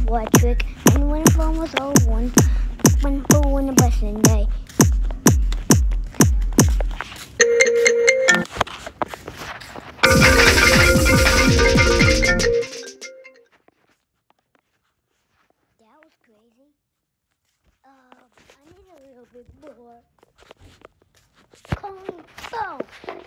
electric, and when the phone was all one, when who won the blessing day. That was crazy. I need a little bit more. Calling phone.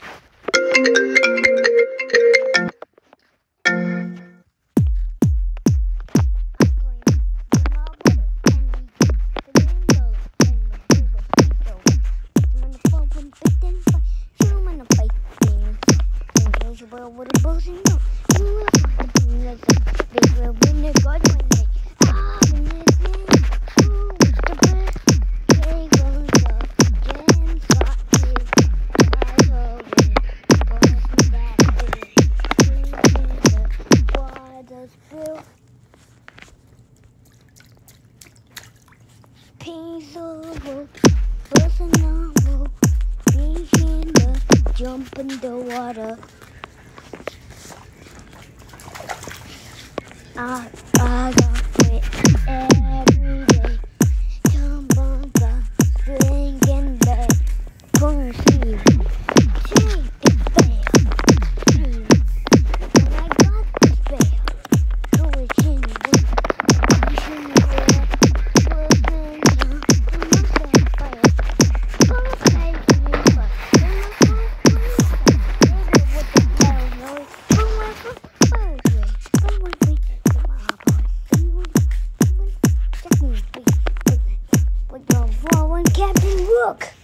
With a buzzing note, you will find the thing that's a big red window guard when they in his name. Who was the best? They was the jam spot his eyes away. Wasn't that big? The waters fill. Peace over, buzzing on road. Begin to jump in the water. I got quit every day. Jump on the swing and back. Gonna see take it fail. When I got this fail, go in with pushing the air. Wasn't I must have failed. Gonna play me but then I go baby what the hell noise. Captain Rook.